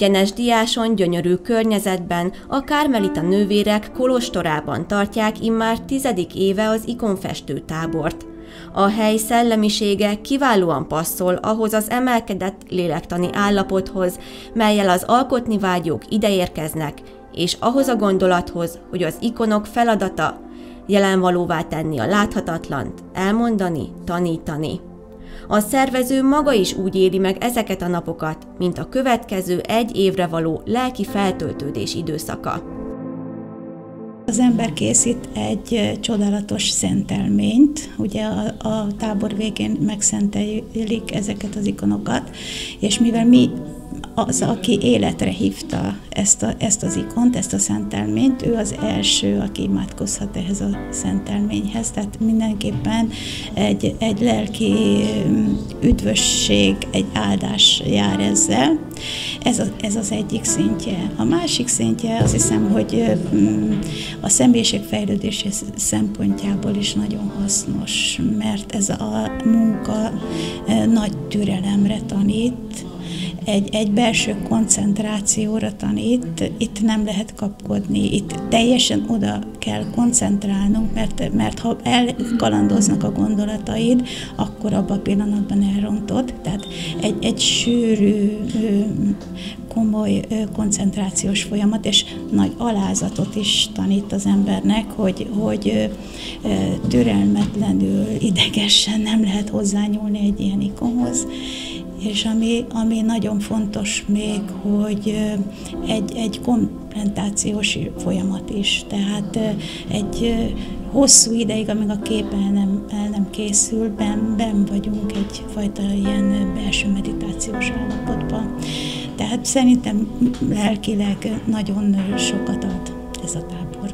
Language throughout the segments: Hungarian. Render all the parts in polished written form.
Gyenes Diáson gyönyörű környezetben a kármelita nővérek kolostorában tartják immár 10. éve az ikonfestő tábort. A hely szellemisége kiválóan passzol ahhoz az emelkedett lélektani állapothoz, mellyel az alkotni vágyók ideérkeznek, és ahhoz a gondolathoz, hogy az ikonok feladata jelenvalóvá tenni a láthatatlant, elmondani, tanítani. A szervező maga is úgy éli meg ezeket a napokat, mint a következő 1 évre való lelki feltöltődés időszaka. Az ember készít egy csodálatos szentelményt, ugye a tábor végén megszentelik ezeket az ikonokat, és mivel az, aki életre hívta ezt az ikont, ezt a szentelményt, ő az első, aki imádkozhat ehhez a szentelményhez. Tehát mindenképpen egy lelki üdvösség, egy áldás jár ezzel. Ez az egyik szintje. A másik szintje azt hiszem, hogy a személyiségfejlődés szempontjából is nagyon hasznos, mert ez a munka nagy türelemre tanít, egy belső koncentrációra tanít, itt nem lehet kapkodni, itt teljesen oda kell koncentrálnunk, mert ha elkalandoznak a gondolataid, akkor abban a pillanatban elrontod. Tehát egy sűrű, komoly koncentrációs folyamat, és nagy alázatot is tanít az embernek, hogy türelmetlenül, idegesen nem lehet hozzányúlni egy ilyen ikonhoz. És ami nagyon fontos még, hogy egy komplementációs folyamat is, tehát egy hosszú ideig, amíg a kép el nem készül, benn vagyunk egyfajta ilyen belső meditációs állapotban. Tehát szerintem lelkileg nagyon sokat ad ez a tábor.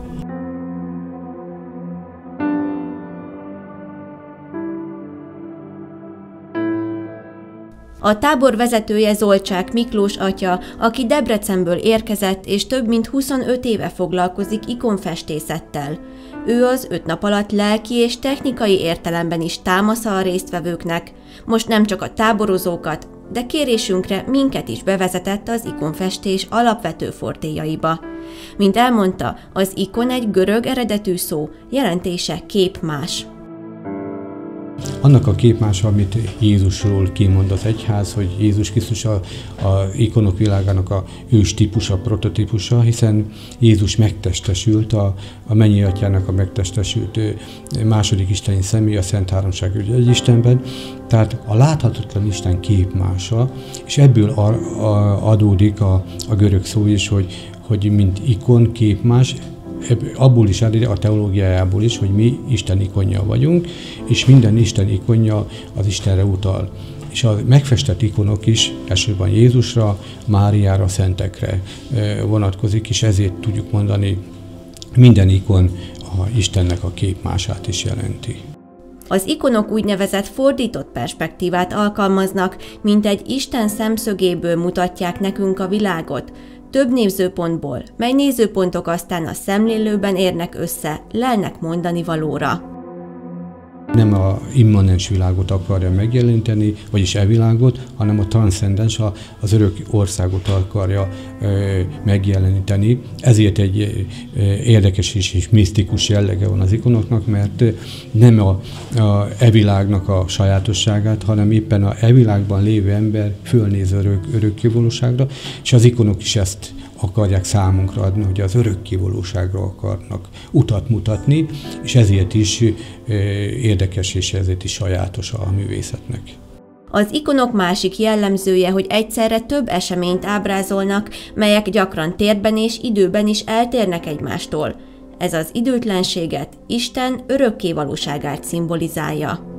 A tábor vezetője Zolcsák Miklós atya, aki Debrecenből érkezett és több mint 25 éve foglalkozik ikonfestészettel. Ő az 5 nap alatt lelki és technikai értelemben is támasza a résztvevőknek. Most nem csak a táborozókat, de kérésünkre minket is bevezetett az ikonfestés alapvető fortéjaiba. Mint elmondta, az ikon egy görög eredetű szó, jelentése képmás. Annak a képmása, amit Jézusról kimond az egyház, hogy Jézus Krisztus a ikonok világának a ős típusa, prototípusa, hiszen Jézus megtestesült, a mennyi atyának a megtestesült második isteni személy, a Szent Háromság egy Istenben, tehát a láthatatlan Isten képmása, és ebből adódik a görög szó is, hogy mint ikon, képmás, abból is a teológiájából is, hogy mi Isten ikonja vagyunk, és minden Isten ikonja az Istenre utal. És a megfestett ikonok is elsősorban Jézusra, Máriára, szentekre vonatkozik, és ezért tudjuk mondani, minden ikon Istennek a képmását is jelenti. Az ikonok úgynevezett fordított perspektívát alkalmaznak, mint egy Isten szemszögéből mutatják nekünk a világot, több nézőpontból, mely nézőpontok aztán a szemlélőben érnek össze, lelnek mondani valóra. Nem a immanens világot akarja megjeleníteni, vagyis világot, hanem a transzcendens, az örök országot akarja megjeleníteni. Ezért egy érdekes és misztikus jellege van az ikonoknak, mert nem a világnak a sajátosságát, hanem éppen a világban lévő ember fölnéz örökkévalóságra, és az ikonok is ezt akarják számunkra adni, hogy az örökkévalóságra akarnak utat mutatni, és ezért is érdekes, és ezért is sajátos a művészetnek. Az ikonok másik jellemzője, hogy egyszerre több eseményt ábrázolnak, melyek gyakran térben és időben is eltérnek egymástól. Ez az időtlenséget, Isten örökkévalóságát szimbolizálja.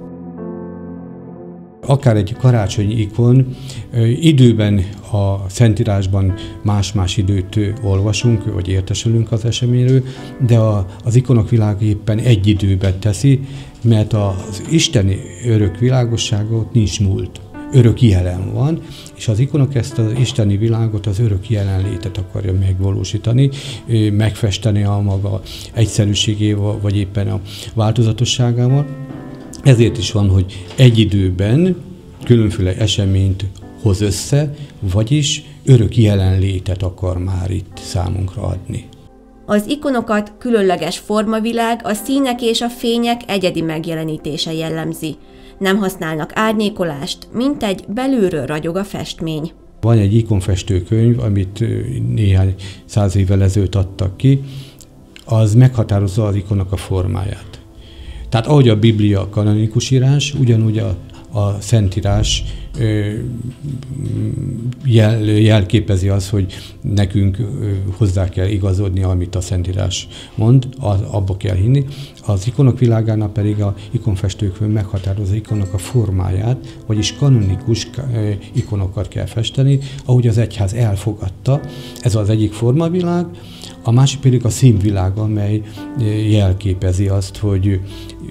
Akár egy karácsonyi ikon, időben a Szentírásban más-más időt olvasunk, vagy értesülünk az eseményről, de az ikonok világa éppen egy időben teszi, mert az isteni örök világosságot nincs múlt. Örök jelen van, és az ikonok ezt az isteni világot, az örök jelenlétet akarja megvalósítani, megfesteni a maga egyszerűségével, vagy éppen a változatosságával. Ezért is van, hogy egy időben különféle eseményt hoz össze, vagyis örök jelenlétet akar már itt számunkra adni. Az ikonokat különleges formavilág, a színek és a fények egyedi megjelenítése jellemzi. Nem használnak árnyékolást, mintegy belülről ragyog a festmény. Van egy ikonfestő könyv, amit néhány 100 évvel ezelőtt adtak ki, az meghatározza az ikonnak a formáját. Tehát ahogy a Biblia kanonikus írás, ugyanúgy a Szentírás jelképezi az, hogy nekünk hozzá kell igazodni, amit a Szentírás mond, abba kell hinni. Az ikonok világának pedig a ikonfestőkönyv meghatározza ikonnak a formáját, vagyis kanonikus ikonokat kell festeni, ahogy az egyház elfogadta. Ez az egyik formavilág, a másik pedig a színvilág, amely jelképezi azt, hogy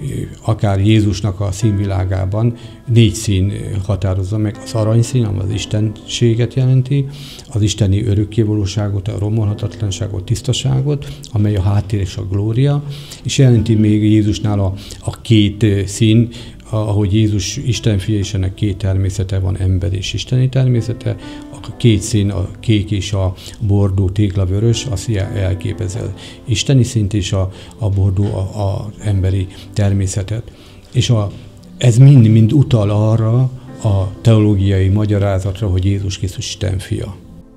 akár Jézusnak a színvilágában 4 szín határozza meg, az aranyszín, ami az istenséget jelenti, az isteni örökkévalóságot, a romolhatatlanságot, tisztaságot, amely a háttér és a glória, és jelenti még Jézusnál a 2 szín, ahogy Jézus Isten fia, és ennek 2 természete van, ember és isteni természete, a 2 szín, a kék és a bordó téglavörös, azt elképezi az isteni szint, és a bordó az emberi természetet. És ez mind utal arra a teológiai magyarázatra, hogy Jézus Krisztus Isten fia.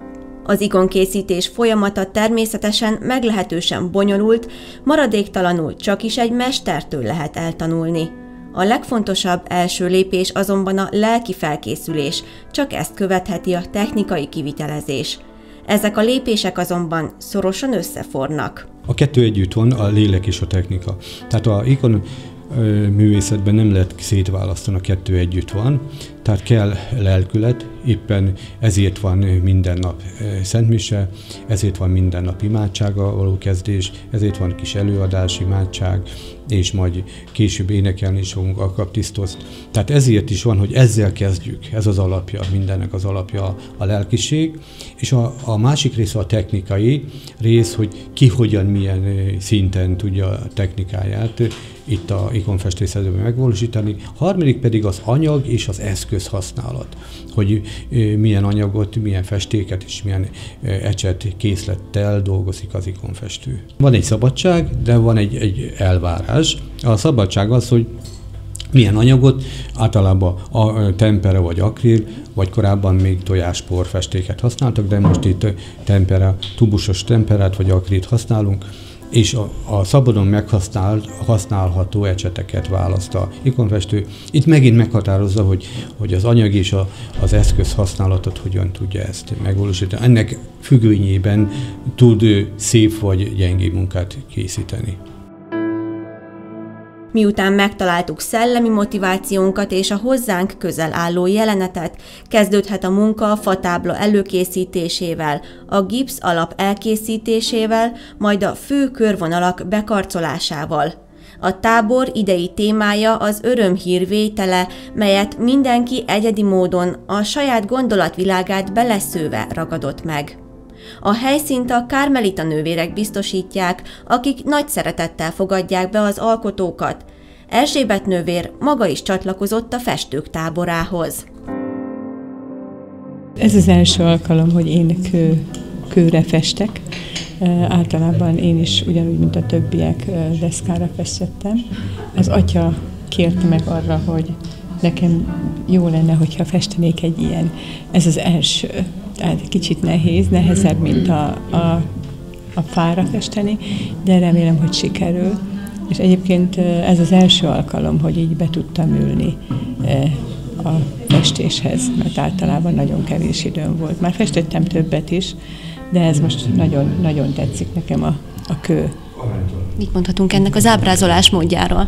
Az ikonkészítés folyamata természetesen meglehetősen bonyolult, maradéktalanul csak is egy mestertől lehet eltanulni. A legfontosabb első lépés azonban a lelki felkészülés, csak ezt követheti a technikai kivitelezés. Ezek a lépések azonban szorosan összefornak. A 2 együtt van, a lélek és a technika. Tehát a ikon művészetben nem lehet szétválasztani, a 2 együtt van, tehát kell lelkület, éppen ezért van minden nap szentmise, ezért van minden nap imádsággal való kezdés, ezért van kis előadás, imádság, és majd később énekelni is fogunk akaptisztoszt. Tehát ezért is van, hogy ezzel kezdjük, ez az alapja, mindennek az alapja a lelkiség, és a másik része a technikai rész, hogy ki hogyan, milyen szinten tudja a technikáját itt a ikonfestészetben megvalósítani. A harmadik pedig az anyag és az eszköz használat, hogy milyen anyagot, milyen festéket és milyen ecset készlettel dolgozik az ikonfestő. Van egy szabadság, de van egy elvárás. A szabadság az, hogy milyen anyagot, általában a tempera vagy akril, vagy korábban még tojáspor festéket használtak, de most itt tubusos temperát vagy akrilt használunk, és a szabadon használható ecseteket választ a ikonfestő. Itt megint meghatározza, hogy az anyag és az eszköz használatot hogyan tudja ezt megvalósítani. Ennek függvényében tud szép vagy gyengébb munkát készíteni. Miután megtaláltuk szellemi motivációnkat és a hozzánk közel álló jelenetet, kezdődhet a munka a fatábla előkészítésével, a gipsz alap elkészítésével, majd a fő körvonalak bekarcolásával. A tábor idei témája az örömhír vétele, melyet mindenki egyedi módon a saját gondolatvilágát beleszőve ragadott meg. A helyszínt a kármelita nővérek biztosítják, akik nagy szeretettel fogadják be az alkotókat. Erzsébet nővér maga is csatlakozott a festők táborához. Ez az első alkalom, hogy én kőre festek. Általában én is ugyanúgy, mint a többiek, deszkára festettem. Az atya kért meg arra, hogy nekem jó lenne, hogyha festenék egy ilyen. Ez az első. Tehát kicsit nehezebb, mint a fára festeni, de remélem, hogy sikerül. És egyébként ez az első alkalom, hogy így be tudtam ülni a festéshez, mert általában nagyon kevés időm volt. Már festettem többet is, de ez most nagyon, nagyon tetszik nekem a kő. Mit mondhatunk ennek az ábrázolás módjáról?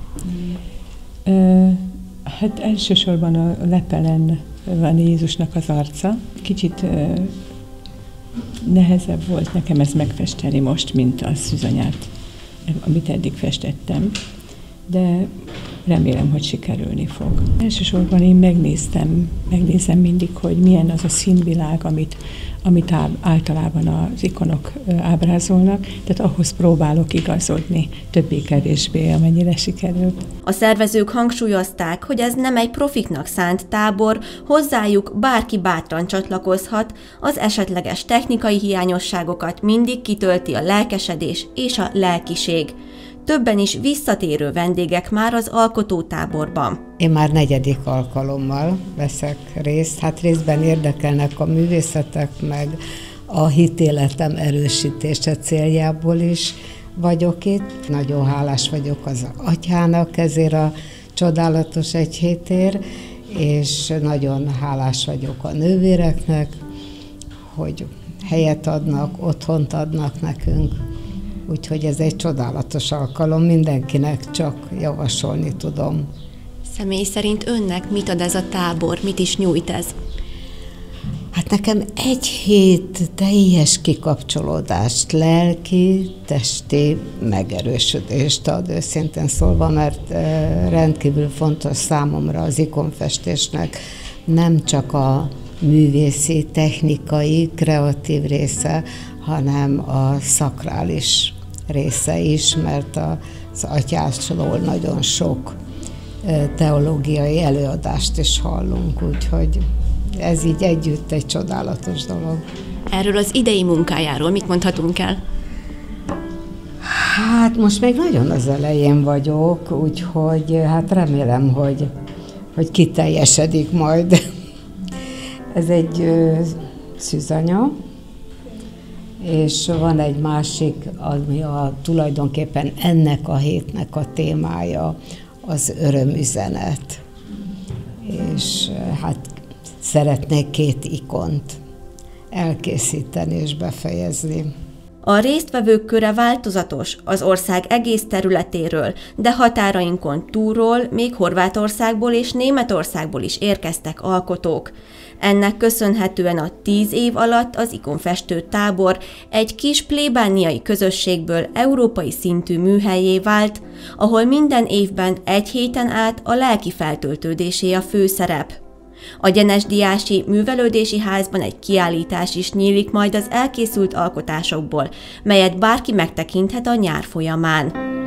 Hát elsősorban a lepelen van Jézusnak az arca. Kicsit nehezebb volt nekem ezt megfesteni most, mint a szűzanyát, amit eddig festettem. De remélem, hogy sikerülni fog. Elsősorban én megnézem mindig, hogy milyen az a színvilág, amit általában az ikonok ábrázolnak, tehát ahhoz próbálok igazodni, többé-kevésbé, amennyire sikerült. A szervezők hangsúlyozták, hogy ez nem egy profiknak szánt tábor, hozzájuk bárki bátran csatlakozhat, az esetleges technikai hiányosságokat mindig kitölti a lelkesedés és a lelkiség. Többen is visszatérő vendégek már az alkotótáborban. Én már 4. alkalommal veszek részt, hát részben érdekelnek a művészetek, meg a hitéletem erősítése céljából is vagyok itt. Nagyon hálás vagyok az atyának ezért a csodálatos 1 hétért, és nagyon hálás vagyok a nővéreknek, hogy helyet adnak, otthont adnak nekünk. Úgyhogy ez egy csodálatos alkalom, mindenkinek csak javasolni tudom. Személy szerint önnek mit ad ez a tábor, mit is nyújt ez? Hát nekem 1 hét teljes kikapcsolódást, lelki, testi megerősödést ad, őszintén szólva, mert rendkívül fontos számomra az ikonfestésnek nem csak a művészi, technikai, kreatív része, hanem a szakrális része is, mert az atyásról nagyon sok teológiai előadást is hallunk, úgyhogy ez így együtt egy csodálatos dolog. Erről az idei munkájáról mit mondhatunk el? Hát most még nagyon az elején vagyok, úgyhogy hát remélem, hogy kiteljesedik majd. Ez egy szűzanya, és van egy másik, ami tulajdonképpen ennek a hétnek a témája, az örömüzenet. És hát szeretnék 2 ikont elkészíteni és befejezni. A résztvevők köre változatos az ország egész területéről, de határainkon túlról, még Horvátországból és Németországból is érkeztek alkotók. Ennek köszönhetően a 10 év alatt az ikonfestő tábor egy kis plébániai közösségből európai szintű műhellyé vált, ahol minden évben 1 héten át a lelki feltöltődésé a főszerep. A Gyenesdiási Művelődési Házban egy kiállítás is nyílik majd az elkészült alkotásokból, melyet bárki megtekinthet a nyár folyamán.